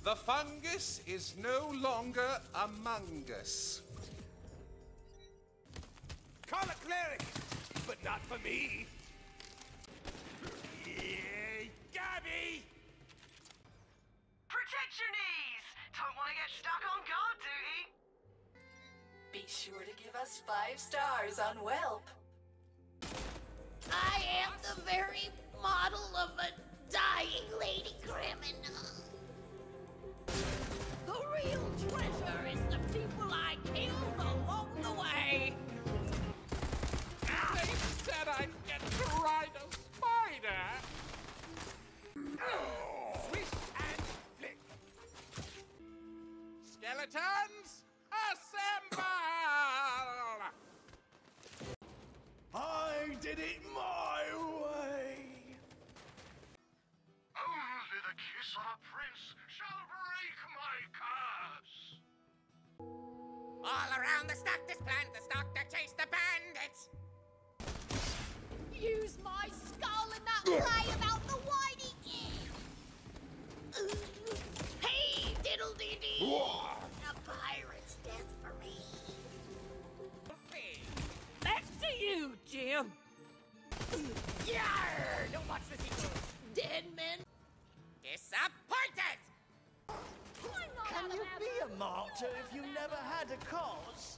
The fungus is no longer among us. Call a cleric, but not for me. Yeah, Gabby! Protect your knees! Don't want to get stuck on guard duty. Be sure to give us 5 stars on Welp. I am the very model of a dying lady criminal. The real treasure is the people I killed along the way. They said I'd get to ride a spider. Swish and flick. Skeletons, assemble! I did it my way. Only the kiss of a prince shall break my curse. All around the stock this plant, the stock that chase the bandits. Use my skull in that play about the whitey kid. Hey, diddle-dee-dee. A pirate's death for me. Back to you, Jim. Yarr! Don't watch the sequels. Dead men. Disappointed! Can you be a martyr if you never had a cause?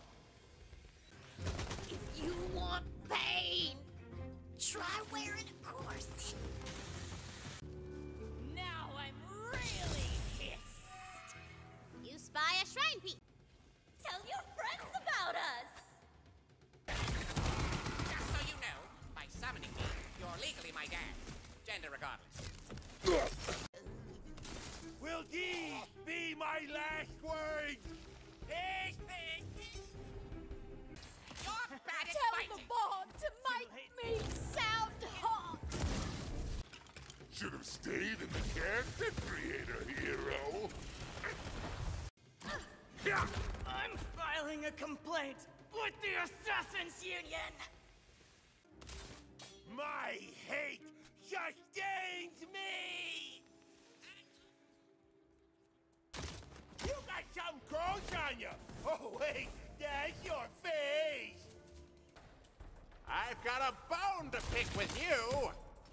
If you want pain, try wearing a corset. Now I'm really pissed. You spy a shrine piece. Tell your friends about us. Just so you know, by summoning me, you're legally my dad. Gender regardless. Will these be my last words? You're bad at Tell fighting. the bard to make me sound hot. Should have stayed in the character creator, hero. I'm filing a complaint with the Assassin's Union! My hate sustains me! You got some crows on you! Oh wait, that's your face! I've got a bone to pick with you.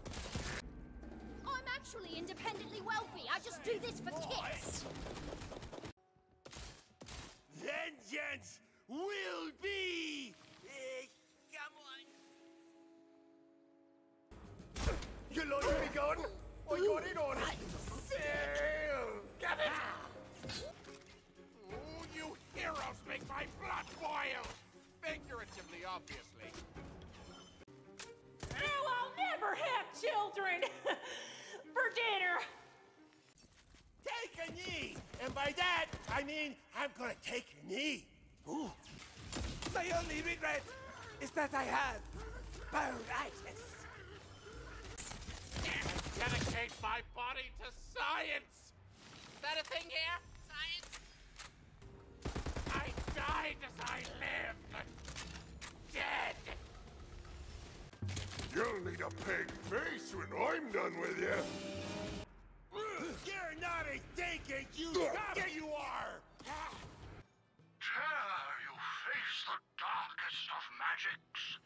I'm actually independently wealthy. I just do this for kicks. Vengeance will be! Come on. You like me gun? I got it on it! Get it! Ooh, you heroes make my blood boil. Figuratively, obviously. Oh, I'll never have children for dinner. Take a knee! And by that, I mean I'm gonna take a knee. Ooh. My only regret is that I have bonitis. Dedicate my body to science. Is that a thing here? Science? I died as I lived. Dead. You'll need a pig face when I'm done with you. You're not as dank as you think you are! Dare you face the darkest of magics,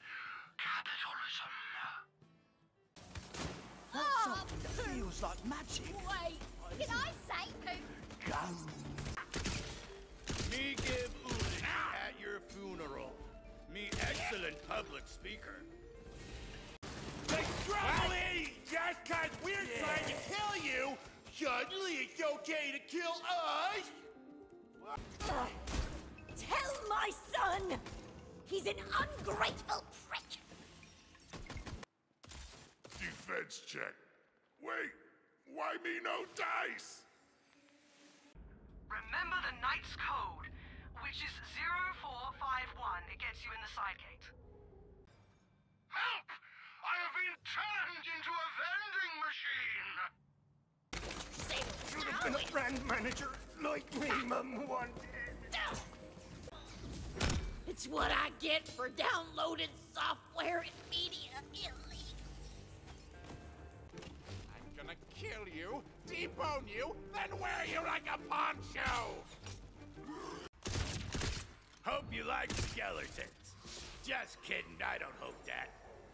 capitalism. That's something that feels like magic. Wait, can I say poo? Go! Me give eulogy at your funeral. Me excellent public speaker. The trouble is, just 'cause we're trying to kill you, suddenly it's okay to kill us? Tell my son he's an ungrateful prick. Defense check. Wait, why me no dice? Remember the Knight's Code, which is 0451. It gets you in the side gate. Help! I have been turned into a vending machine! Should have been a brand manager like me, Mum wanted. It's what I get for downloading software and media illegally. I'm gonna kill you debone you, then wear you like a poncho! Hope you like skeletons. Just kidding, I don't hope that.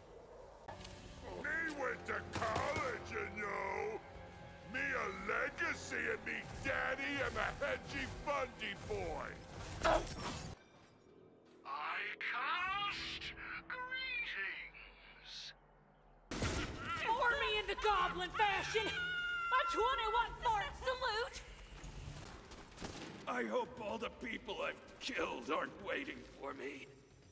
Me went to college, you know. Me a legacy and me daddy am a hedgy fundy boy. I cast greetings. More me in the goblin fashion. A 21 fort salute. I hope all the people I've killed aren't waiting for me.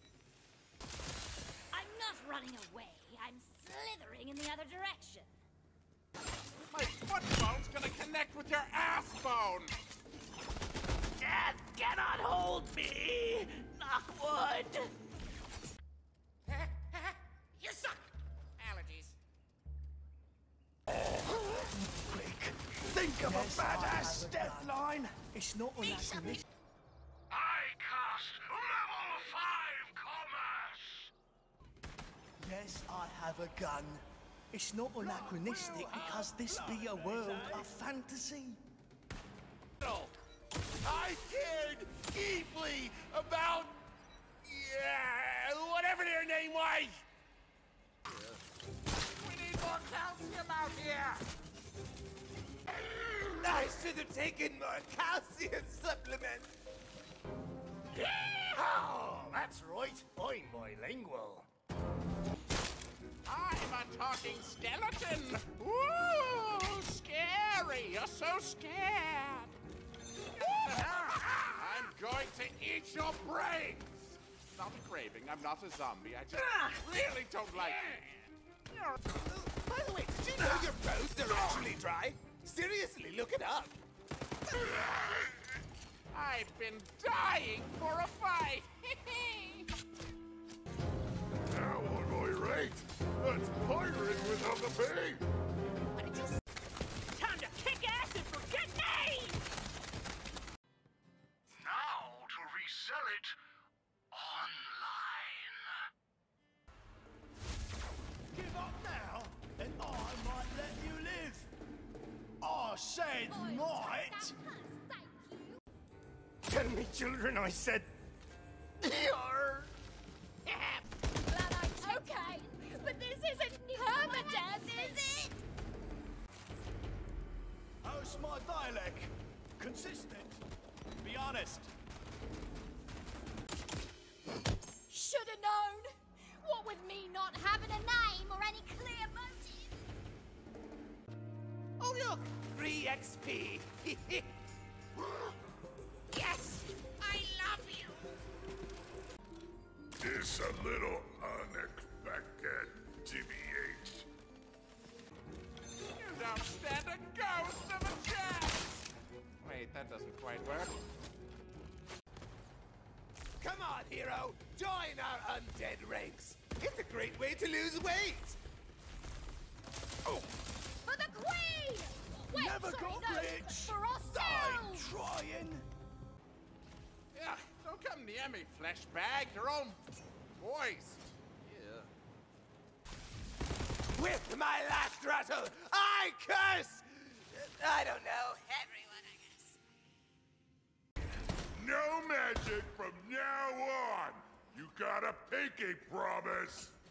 I'm not running away. I'm slithering in the other direction. My foot bone's gonna connect with your ass bone! Death cannot hold me! Knock wood! You suck! Allergies. Think of a badass death line! It's not on that commission. I cast level 5 commerce. Yes, I have a gun. It's not anachronistic because this be a world of fantasy. I cared deeply about... whatever their name was! We need more calcium out here! I should have taken more calcium supplements! Oh, that's right. I'm bilingual. I'm a talking skeleton! Ooh, scary! You're so scared! I'm going to eat your brains! Not a craving, I'm not a zombie, I just really don't like it. By the way, did you know your bones are actually dry? Seriously, look it up. I've been dying for a fight! Now on my right, that's pirate without the pay. Time to kick ass and forget names! Now to resell it online. Give up now, and I might let you live. I said might. Tell me, children, I said... You're... Glad I'm okay, but this isn't permadeath, is it? How's my dialect? Consistent. Be honest. Should've known. What with me not having a name or any clear motive. Oh look! Free XP! Yes! I love you! It's a little unexpected, TBH. You don't stand a ghost of a chance! Wait, that doesn't quite work. Come on, hero. Join our undead ranks. It's a great way to lose weight. Oh, For the Queen! Wait, never sorry, got no, rich. for I'm ourselves! trying. Yeah, don't come near me, flesh bag. Your own voice. Yeah. With my last rattle, I curse. I don't know. Everyone, I guess. No magic from now on. You got a pinky promise.